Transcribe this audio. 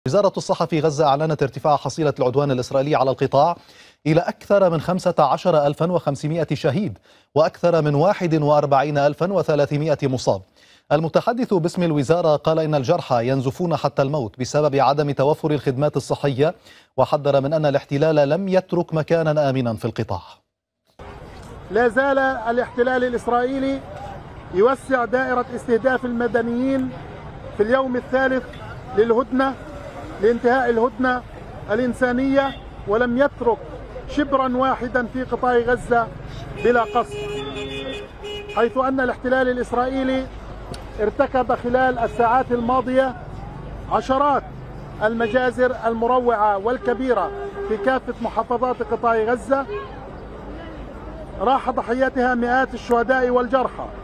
وزارة الصحة في غزة أعلنت ارتفاع حصيلة العدوان الإسرائيلي على القطاع إلى أكثر من 15,500 شهيد وأكثر من 41,300 مصاب. المتحدث باسم الوزارة قال إن الجرحى ينزفون حتى الموت بسبب عدم توفر الخدمات الصحية، وحذر من أن الاحتلال لم يترك مكانا آمنا في القطاع. لا زال الاحتلال الإسرائيلي يوسع دائرة استهداف المدنيين في اليوم الثالث للهدنة لانتهاء الهدنة الإنسانية، ولم يترك شبرا واحدا في قطاع غزة بلا قصف، حيث أن الاحتلال الإسرائيلي ارتكب خلال الساعات الماضية عشرات المجازر المروعة والكبيرة في كافة محافظات قطاع غزة، راح ضحيتها مئات الشهداء والجرحى.